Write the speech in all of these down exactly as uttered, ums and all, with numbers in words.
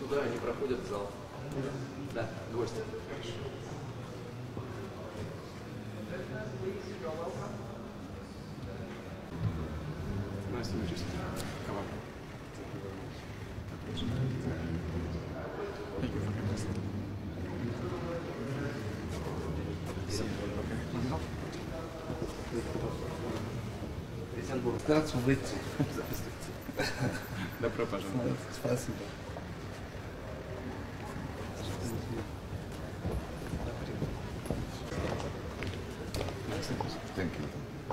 туда, они проходят в зал. Да, гости. Nice to meet you. Come on. Thank you for your visit. Здравствуйте, выйти. Добро пожаловать. Спасибо. Thank you.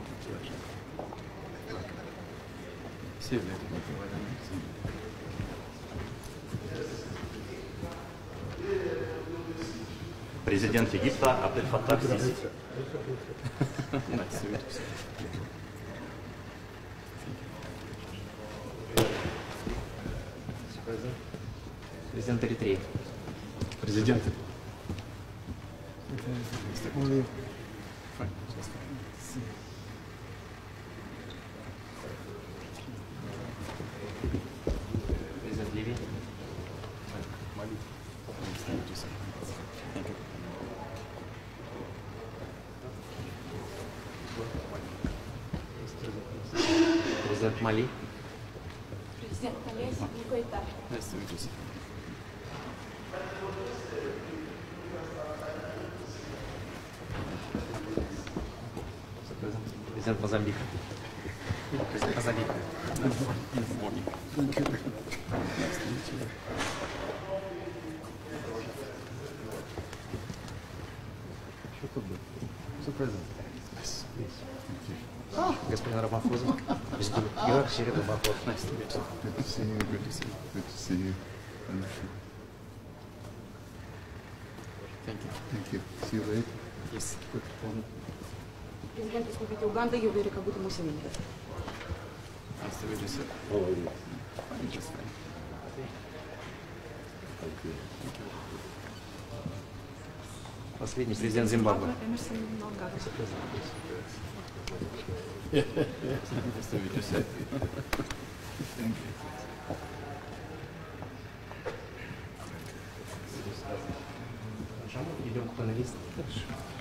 See you later. Президент Египта Абдель Фаттах Сиси. Nice to meet you. Президент Эритреи. Президент. Fine, just fine. Президент Ливии. Mali. Nice to meet you, sir. Thank you. Президент Мали. Президент Малайзии Никоита. Nice to meet you, sir. Президент Мозамбика. Президент Мозамбика. Morning. Thank you. Nice to meet you. Что тут было? Что произошло? Господин Рамафузов. Президент Георг Сирин Рамафузов. Nice to meet you. Good to see you. Good to see you. Good to see you. Thank you. Thank you. See you later. Yes. Президент Республики Уганда Ювери Кабута Мусевени. Nice to meet you, sir. Fine, just fine. Последний президент Зимбабве. Эмерсон Мнангагва. Nice to meet you, sir. Thank you. Идем к панелистам.